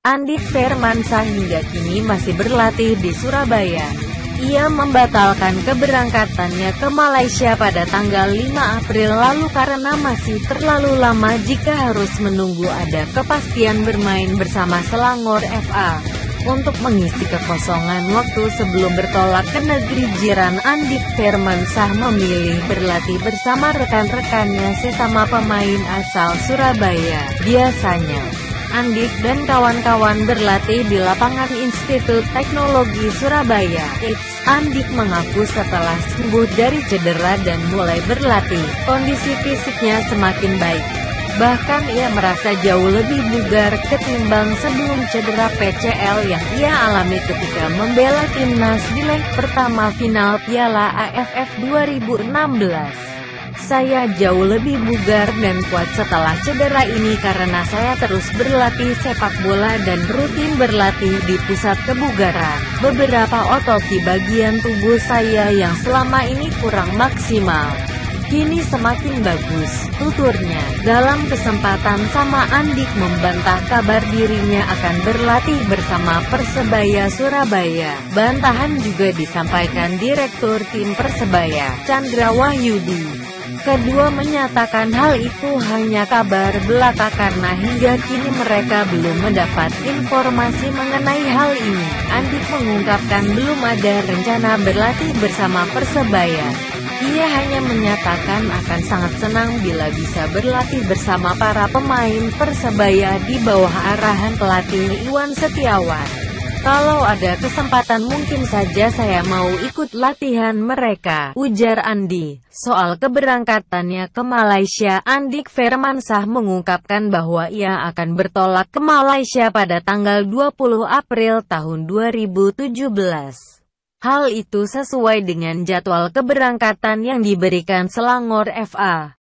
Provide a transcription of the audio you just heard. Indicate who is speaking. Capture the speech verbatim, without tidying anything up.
Speaker 1: Andik Firmansyah hingga kini masih berlatih di Surabaya. Ia membatalkan keberangkatannya ke Malaysia pada tanggal lima April lalu karena masih terlalu lama jika harus menunggu ada kepastian bermain bersama Selangor F A. Untuk mengisi kekosongan waktu sebelum bertolak ke negeri jiran, Andik Firmansyah memilih berlatih bersama rekan-rekannya sesama pemain asal Surabaya. Biasanya, Andik dan kawan-kawan berlatih di lapangan Institut Teknologi Surabaya. Eits, Andik mengaku setelah sembuh dari cedera dan mulai berlatih, kondisi fisiknya semakin baik. Bahkan ia merasa jauh lebih bugar ketimbang sebelum cedera P C L yang ia alami ketika membela timnas di leg pertama final Piala A F F dua ribu enam belas. Saya jauh lebih bugar dan kuat setelah cedera ini karena saya terus berlatih sepak bola dan rutin berlatih di pusat kebugaran. Beberapa otot di bagian tubuh saya yang selama ini kurang maksimal kini semakin bagus, tuturnya. Dalam kesempatan sama, Andik membantah kabar dirinya akan berlatih bersama Persebaya Surabaya. Bantahan juga disampaikan Direktur Tim Persebaya, Chandra Wahyudi. Kedua menyatakan hal itu hanya kabar belaka karena hingga kini mereka belum mendapat informasi mengenai hal ini. Andik mengungkapkan belum ada rencana berlatih bersama Persebaya. Ia hanya menyatakan akan sangat senang bila bisa berlatih bersama para pemain Persebaya di bawah arahan pelatih Iwan Setiawan. Kalau ada kesempatan mungkin saja saya mau ikut latihan mereka, ujar Andi. Soal keberangkatannya ke Malaysia, Andik Firmansyah mengungkapkan bahwa ia akan bertolak ke Malaysia pada tanggal dua puluh April tahun dua ribu tujuh belas. Hal itu sesuai dengan jadwal keberangkatan yang diberikan Selangor F A.